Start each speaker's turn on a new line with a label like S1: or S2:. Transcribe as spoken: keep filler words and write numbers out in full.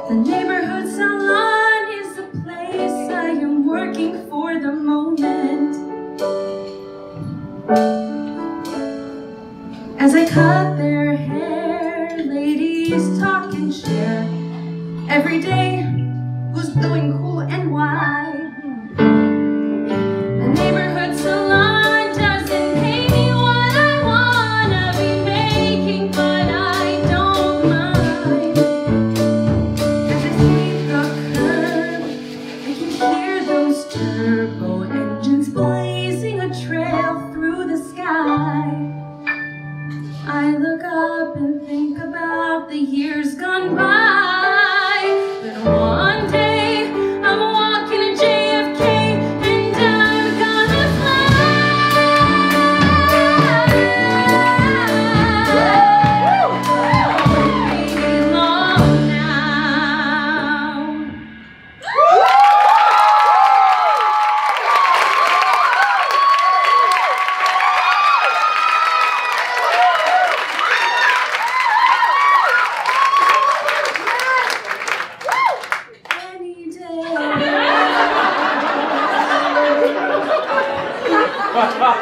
S1: The neighborhood salon is the place I am working for the moment. As I cut their hair, ladies talk and share. Every day, who's doing cool and why? The neighborhood salon doesn't pay me what I wanna be making, but I don't mind. As I sweep the curb, I can hear those turbo engines blazing a trail through the sky. I look up and think about the years gone by. But one day I'm walking to J F K and I'm gonna fly. Long now. Any day.